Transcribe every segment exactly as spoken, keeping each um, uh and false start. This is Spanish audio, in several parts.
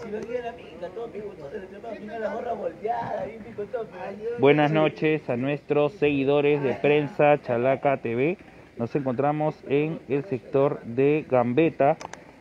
Buenas noches a nuestros seguidores de Prensa Chalaca T V. Nos encontramos en el sector de Gambetta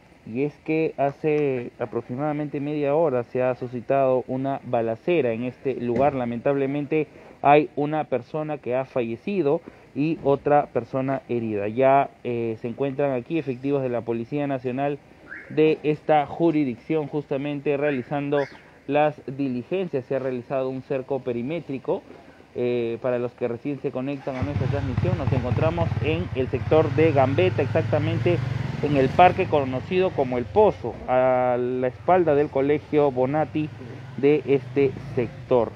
y es que hace aproximadamente media hora se ha suscitado una balacera en este lugar. Lamentablemente hay una persona que ha fallecido y otra persona herida. Ya eh, se encuentran aquí efectivos de la Policía Nacional de esta jurisdicción justamente realizando las diligencias. Se ha realizado un cerco perimétrico. Eh, para los que recién se conectan a nuestra transmisión, nos encontramos en el sector de Gambetta, exactamente en el parque conocido como El Pozo, a la espalda del colegio Bonatti de este sector.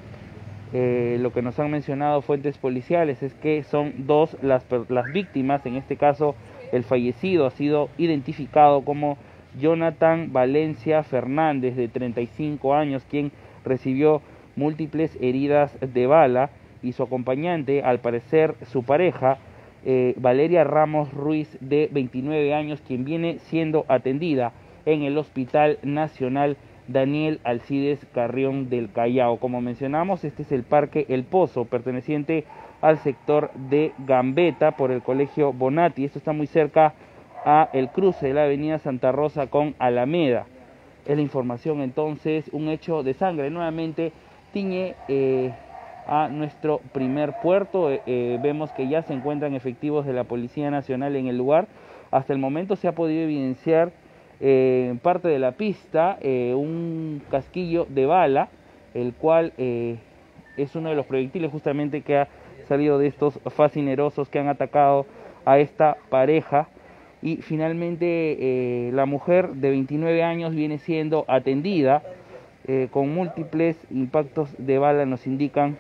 Eh, lo que nos han mencionado fuentes policiales es que son dos las, las víctimas. En este caso el fallecido ha sido identificado como Jonathan Valencia Fernández, de treinta y cinco años, quien recibió múltiples heridas de bala, y su acompañante, al parecer su pareja, eh, Valeria Ramos Ruiz, de veintinueve años, quien viene siendo atendida en el Hospital Nacional Daniel Alcides Carrión del Callao. Como mencionamos, este es el Parque El Pozo, perteneciente al sector de Gambetta por el Colegio Bonatti. Esto está muy cerca a el cruce de la avenida Santa Rosa con Alameda. Es la información entonces. Un hecho de sangre nuevamente tiñe eh, a nuestro primer puerto. Eh, eh, vemos que ya se encuentran efectivos de la Policía Nacional en el lugar. Hasta el momento se ha podido evidenciar eh, en parte de la pista eh, un casquillo de bala, el cual eh, es uno de los proyectiles justamente que ha salido de estos fascinerosos que han atacado a esta pareja. Y finalmente eh, la mujer de veintinueve años viene siendo atendida eh, con múltiples impactos de bala, nos indican,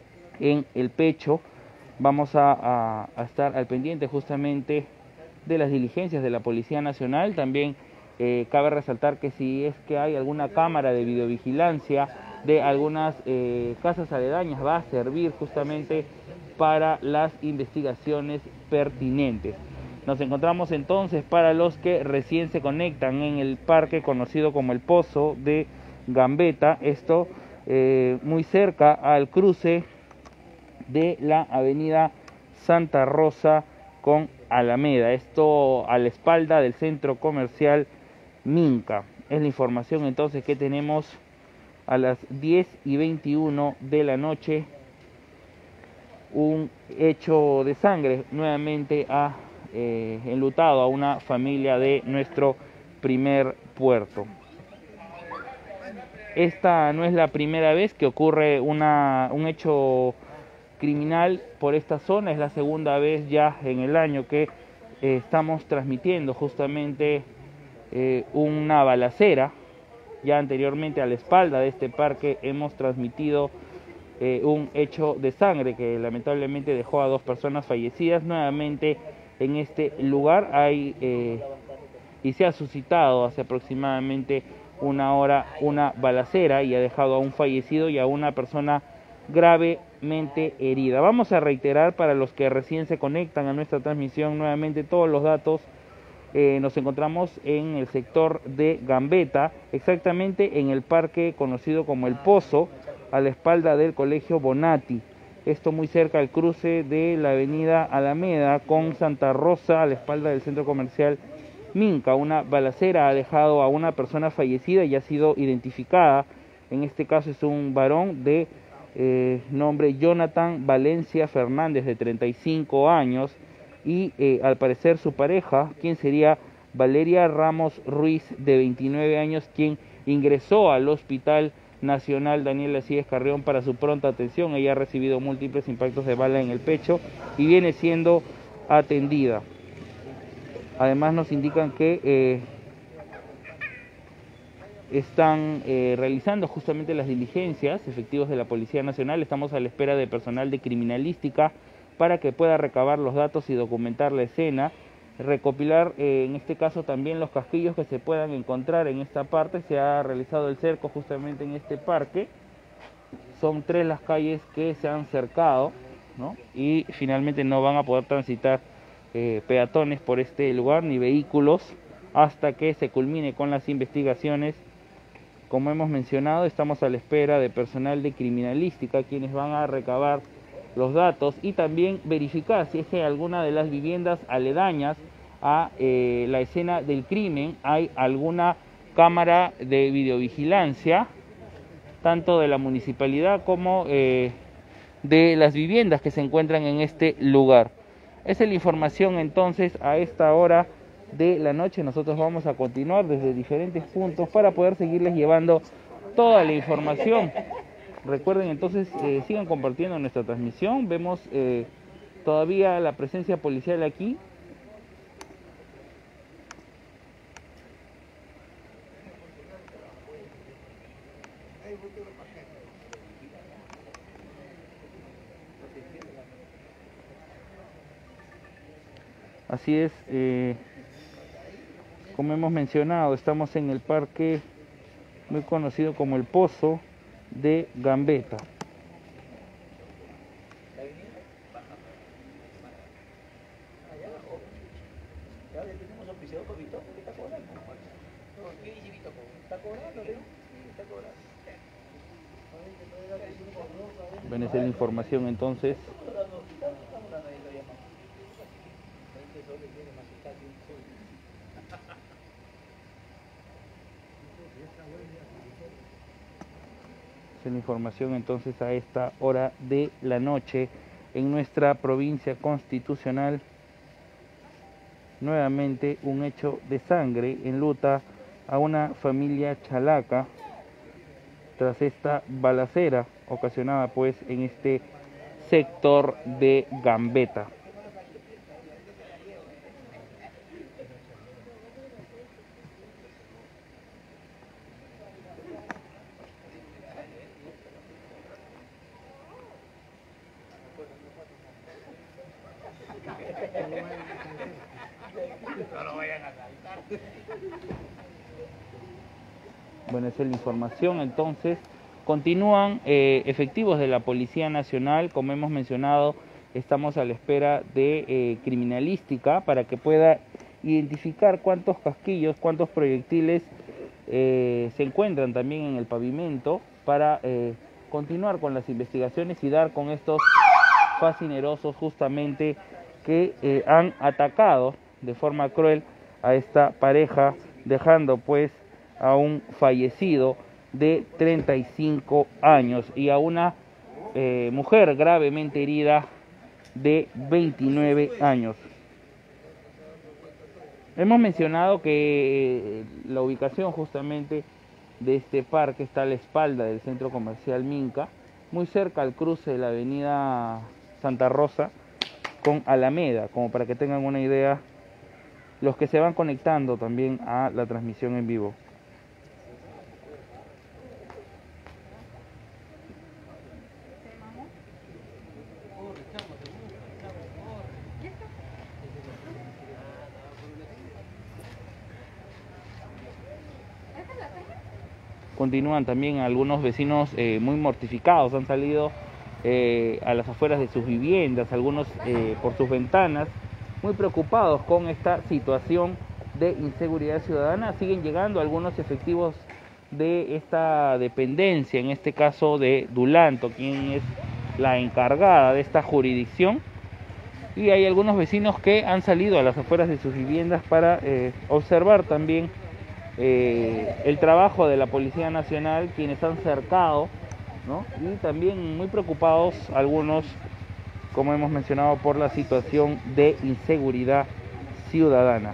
en el pecho. Vamos a, a, a estar al pendiente justamente de las diligencias de la Policía Nacional. También eh, cabe resaltar que si es que hay alguna cámara de videovigilancia de algunas eh, casas aledañas, va a servir justamente para las investigaciones pertinentes. Nos encontramos entonces, para los que recién se conectan, en el parque conocido como El Pozo de Gambetta, esto eh, muy cerca al cruce de la avenida Santa Rosa con Alameda, esto a la espalda del centro comercial Minca. Es la información entonces que tenemos a las diez y veintiuno de la noche. Un hecho de sangre nuevamente ha eh, enlutado a una familia de nuestro primer puerto. Esta no es la primera vez que ocurre una, un hecho criminal por esta zona, es la segunda vez ya en el año que eh, estamos transmitiendo justamente eh, una balacera. Ya anteriormente, a la espalda de este parque, hemos transmitido eh, un hecho de sangre que lamentablemente dejó a dos personas fallecidas. Nuevamente en este lugar hay eh, y se ha suscitado hace aproximadamente una hora una balacera y ha dejado a un fallecido y a una persona gravemente herida. Vamos a reiterar para los que recién se conectan a nuestra transmisión nuevamente todos los datos. Eh, nos encontramos en el sector de Gambetta, exactamente en el parque conocido como El Pozo, a la espalda del colegio Bonatti. Esto muy cerca al cruce de la avenida Alameda con Santa Rosa, a la espalda del centro comercial Minca. Una balacera ha dejado a una persona fallecida y ha sido identificada. En este caso es un varón de eh, nombre Jonathan Valencia Fernández, de treinta y cinco años, y eh, al parecer su pareja, quien sería Valeria Ramos Ruiz, de veintinueve años, quien ingresó al Hospital Nacional Daniel Alcides Carrión para su pronta atención. Ella ha recibido múltiples impactos de bala en el pecho y viene siendo atendida. Además nos indican que eh, están eh, realizando justamente las diligencias, efectivos de la Policía Nacional. Estamos a la espera de personal de criminalística para que pueda recabar los datos y documentar la escena, recopilar eh, en este caso también los casquillos que se puedan encontrar en esta parte. Se ha realizado el cerco justamente en este parque. Son tres las calles que se han cercado, ¿no? Y finalmente no van a poder transitar eh, peatones por este lugar ni vehículos hasta que se culmine con las investigaciones Como hemos mencionado, estamos a la espera de personal de criminalística, quienes van a recabar los datos y también verificar si es que alguna de las viviendas aledañas a eh, la escena del crimen hay alguna cámara de videovigilancia, tanto de la municipalidad como eh, de las viviendas que se encuentran en este lugar. Esa es la información entonces a esta hora de la noche. Nosotros vamos a continuar desde diferentes puntos para poder seguirles llevando toda la información. Recuerden entonces, eh, sigan compartiendo nuestra transmisión. Vemos eh, todavía la presencia policial aquí. Así es, eh, como hemos mencionado, estamos en el parque muy conocido como el Pozo de Gambetta. Bueno, esa es la información entonces. Esa es la información entonces a esta hora de la noche en nuestra provincia constitucional. Nuevamente un hecho de sangre enluta a una familia chalaca tras esta balacera ocasionada pues en este sector de Gambetta. Bueno, esa es la información. Entonces, continúan eh, efectivos de la Policía Nacional. Como hemos mencionado, estamos a la espera de eh, criminalística para que pueda identificar cuántos casquillos, cuántos proyectiles eh, se encuentran también en el pavimento para eh, continuar con las investigaciones y dar con estos fascinerosos justamente que eh, han atacado de forma cruel a esta pareja, dejando pues a un fallecido de treinta y cinco años y a una eh, mujer gravemente herida de veintinueve años. Hemos mencionado que la ubicación justamente de este parque está a la espalda del centro comercial Minca, muy cerca al cruce de la avenida Santa Rosa con Alameda, como para que tengan una idea los que se van conectando también a la transmisión en vivo. Continúan también algunos vecinos eh, muy mortificados, han salido eh, a las afueras de sus viviendas, algunos eh, por sus ventanas, muy preocupados con esta situación de inseguridad ciudadana. Siguen llegando algunos efectivos de esta dependencia, en este caso de Dulanto, quien es la encargada de esta jurisdicción, y hay algunos vecinos que han salido a las afueras de sus viviendas para eh, observar también eh, el trabajo de la Policía Nacional, quienes han cercado, ¿no? Y también muy preocupados algunos, como hemos mencionado, por la situación de inseguridad ciudadana.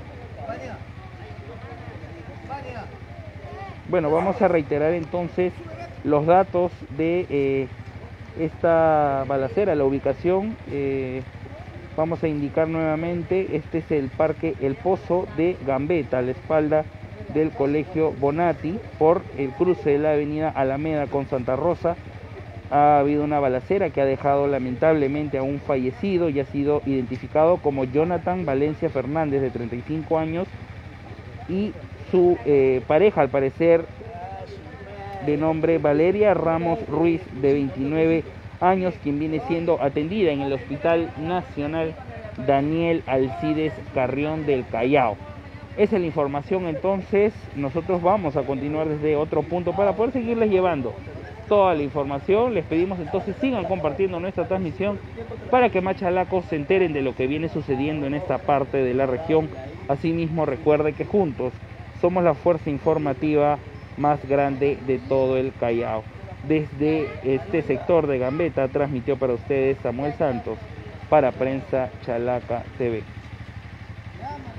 Bueno, vamos a reiterar entonces los datos de eh, esta balacera, la ubicación. Eh, vamos a indicar nuevamente, este es el parque El Pozo de Gambetta, a la espalda del Colegio Bonatti, por el cruce de la avenida Alameda con Santa Rosa. Ha habido una balacera que ha dejado lamentablemente a un fallecido y ha sido identificado como Jonathan Valencia Fernández, de treinta y cinco años, y su eh, pareja, al parecer de nombre Valeria Ramos Ruiz, de veintinueve años, quien viene siendo atendida en el Hospital Nacional Daniel Alcides Carrión del Callao. Esa es la información, entonces nosotros vamos a continuar desde otro punto para poder seguirles llevando toda la información. Les pedimos entonces sigan compartiendo nuestra transmisión para que más chalacos se enteren de lo que viene sucediendo en esta parte de la región. Asimismo, recuerde que juntos somos la fuerza informativa más grande de todo el Callao. Desde este sector de Gambetta transmitió para ustedes Samuel Santos para Prensa Chalaca T V.